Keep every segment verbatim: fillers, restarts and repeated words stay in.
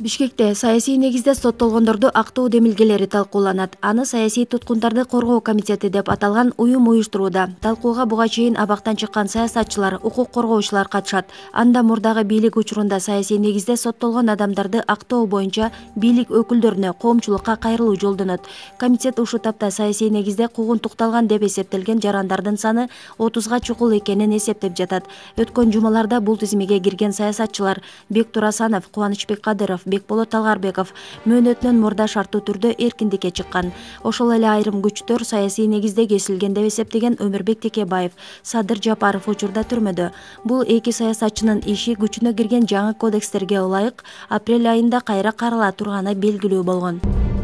Бишкекте саясий негизде соттолгондорду актоо демилгелери талкууланат. Аны саясий туткундарды коргоо комитети деп аталган уюм уюштурууда. Талкууга буга чейин абактан чыккан саясатчылар, укук коргоочулар катышат. Анда мурдагы бийлик учурунда саясий негизде соттолгон адамдарды актоо боюнча бийлик өкүлдөрүнө, коомчулукка кайрылуу жолдонот. Комитет ушул тапта саясий негизде куугунтукталган деп эсептелген жарандардын саны отузга чукул экенин эсептеп жатат. Өткөн жумаларда бул тизимеге кирген саясатчылар Бектур Асанов, Кубанычбек Кадыров, Бекболот Талгарбеков мөөнөтүнөн мурда шарттуу түрдө эркиндикке чыккан. Ошол эле айрым күчтөр саясий негизде кесилген деп эсептеген Өмүрбек Текебаев, Садыр Жапаров учурда түрмөдө. Бул эки саясатчынын иши күчүнө кирген жаңы кодекстерге ылайык апрель айында кайра карала турганы белгилүү болгон.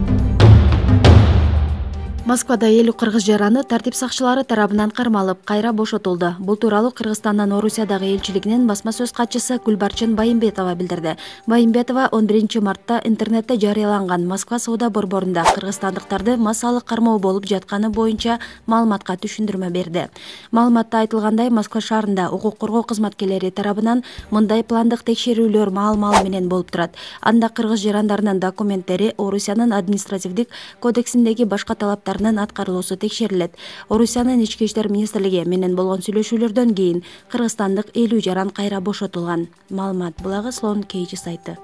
Москвада элүү кыргыз жараны тартип сакчылары тарабынан кармалып, кайра бошотулду. Бул тууралуу Кыргызстандын Орусиядагы элчилигинин басма сөз катчысы Гүлбарчын Байымбетова билдирди. Байымбетова он биринчи мартта интернетте жарыяланган Москва соода борборунда кыргызстандыктарды массалык кармоо болуп жатканы боюнча маалыматка түшүндүрмө берди. Маалыматта айтылгандай, Москва шаарында укук коргоо кызматкерлери тарабынан мындай пландык текшерүүлөр маал-маал менен болуп турат. Анда кыргыз жарандарынын документтери Орусиянын административдик кодексиндеги башка талаптар аткарылуусу текшерилет. Орусиянын ички иштер министрлиги менен болгон сүйлөшүүлөрдөн кийин кыргызстандык элүү жаран кайра бошотулган. Маалымат булагы Слон Кейджи сайты.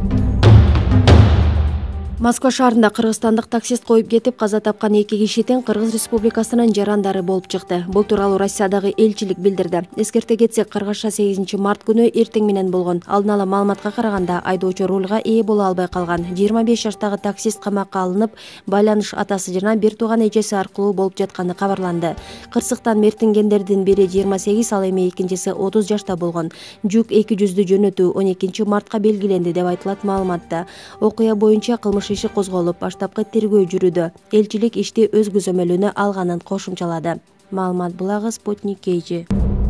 Москва шаарында кыргызстандык таксист коюп кетип каза тапкан эки киши тең Кыргыз Республикасынын жарандары болуп чыкты. Бул тууралуу Россиядагы элчилик билдирди. Эскерте кетсек, кыргызча сегизинчи март күнү эртең менен болгон. Алдын ала маалыматка караганда, айдоочу рулга ээ боло албай калган. жыйырма беш жаштагы таксист камакка алынып, байланыш атасы жана бир тууган эжеси аркылуу болуп жатканы кабарланды. Кырсыктан мертингендердин бири жыйырма сегиз, ал эми экинчиси отуз жашта болгон. Жүк эки жүздү жөнөтүү он экинчи мартка белгиленди деп айтылат маалыматта. Окуя боюнча кылмыш иши козголуп, баштапкы тергөө жүрүүдө. Элчилик ишти өз көзөмөлүнө алганын кошумчалады. Маалымат булагы Спутник Кейджи.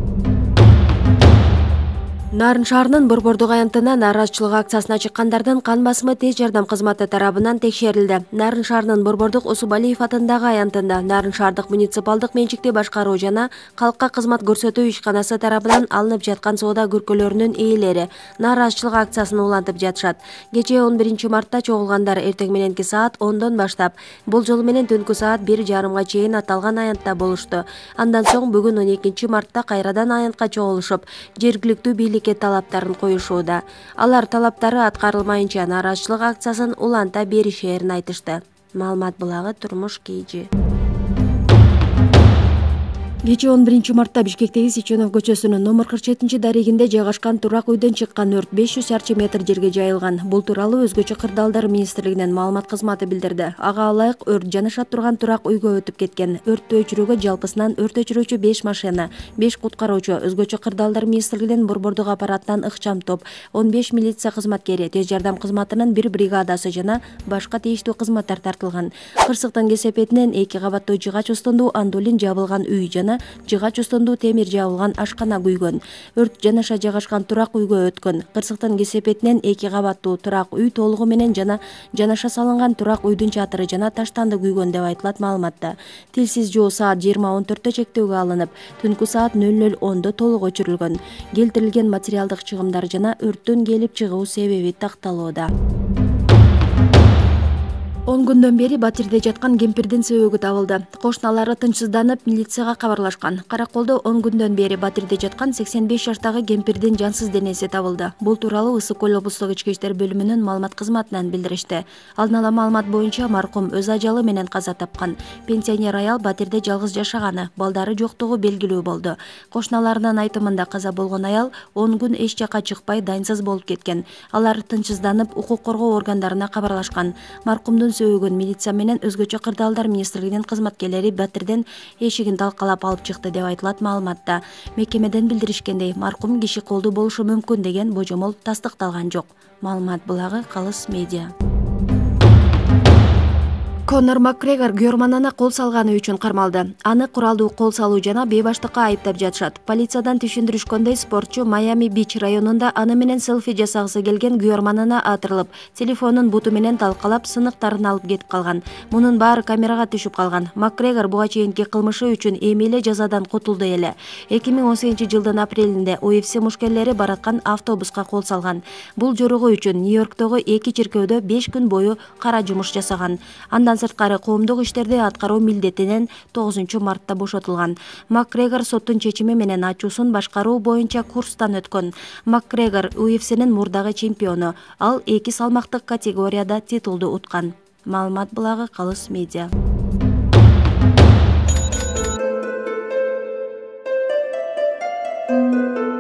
Нарын шаарынын Борбордук аянтына нааразычылык акциясына чыккандардын кан басымы тез жардам кызматы тарабынан текшерилди. Нарын шаарынын Борбордук Усубалиев атындагы аянтында Нарын шаардык муниципалдык менчикти башкаруу жана калкка кызмат көрсөтүү ишканасы тарабынан алынып жаткан соода көркөлөрүнүн ээлери нааразычылык акциясын улантып жатышат. Кечээ он биринчи мартта чогулгандар эртең мененки саат ондон баштап, бул жолу менен түнкү саат бир жарымга чейин аталган аянтта болушту. Андан соң бүгүн он экинчи мартта кайрадан аянтка чогулушуп, жергиликтүү бийлик талаптарын коюшууда. Алар талаптары аткарылмайынча нааразычылык акциясын уланта беришээрин айтышты. Маалымат булагы Турмуш Кейджи. Кечээ он биринчи мартта Бишкектеги Сиченов көчөсүнүн номер кырк жетинчи дарегинде жайгашкан турак үйдөн чыккан өрт беш жүз чарчы метр жерге жайылган. Бул тууралуу Өзгөчө кырдаалдар министрлигинин маалымат кызматы билдирди. Ага ылайык өрт жанаша турган турак үйгө өтүп кеткен. Өрттү өчүрүүгө жалпысынан өрт өчүрүүчү беш машина, беш куткаруучу, Өзгөчө кырдаалдар министрлигинин борбордук аппаратынан ыкчам топ, он беш милиция кызматкери, тез жардам кызматынын бир бригадасы жана башка тийиштүү кызматтар тартылган. Кырсыктын кесепетинен эки кабаттуу жыгач устунду андулин жабылган үй жана жыгач устунду темир жабылган ашкана күйгөн. Өрт жанаша жайгашкан турак үйгө өткөн. Кырсыктын кесепетинен эки кабаттуу турак үй толугу менен жана жанаша салынган турак үйдүн чатыры жана таштанды күйгөн деп айтылат маалыматта. Тилсиз жоо саат жыйырма он төрттө чектөөгө алынып, түнкү саат нөл нөл ондо толук өчүрүлгөн. Келтирилген материалдык чыгымдар жана өрттүн келип чыгуу себеби такталууда. он күндөн бери батирде жаткан кемпирдин сөөгү табылды. Кошуналары тынчсызданып, милицияга кабарлашкан. Караколдо он күндөн бери батирде жаткан сексен беш жаштагы кемпирдин жансыз денеси табылды. Бул тууралуу Ысык Көл облустук ички иштер бөлүмүнүн маалымат кызматынан билдиришти. Алдын ала маалымат боюнча маркум өз ажалы менен каза тапкан. Пенсионер аял батирде жалгыз жашаганы, балдары жоктугу белгилүү болду. Кошуналарынын айтымында каза болгон аял он күн эч жакка чыкпай дайынсыз болуп кеткен. Алар тынчсызданып, укук коргоо органдарына кабарлашкан. Маркумдун сөөгүн милиция менен Өзгөчө кырдаалдар министрлигинин кызматкерлери батирден эшигин талкалап алып чыкты деп айтылат маалыматта. Мекемеден билдиришкендей, маркум киши колдуу болушу мүмкүн деген божомол тастыкталган жок. Маалымат булагы Калыс медиа. Конор Макгрегор Гёрманана кол салганы үчүн кармалды. Аны куралдуу кол салуу жана бейбаштыкка айыптап жатышат. Полициядан түшүндүрүшкөндөй, спортчу Майами Бич районунда аны менен селфи жасагысы келген Гёрманана атырылып, телефонун буту менен талкалап, сыныктарын алып кетип калган. Мунун баары камерага түшүп калган. Макгрегор буга чейинки кылмышы үчүн эми эле жазадан кутулду эле. эки миң он сегизинчи жылдын апрелинде У Эф Си мушкерлери бараткан автобуска кол салган. Бул жоругу үчүн Нью-Йорктогу эки чиркөөдө беш күн бою кара жумуш жасаган. Андан сырткары коомдук иштерди аткаруу милдетинен тогузунчу мартта бошотулган. Макгрегор соттун чечими менен ачуусун башкаруу боюнча курстан өткөн. Макгрегор У Эф Синин мурдагы чемпиону. Ал эки салмактык категорияда титулду уткан. Маалымат булагы Калыс медиа. Thank you.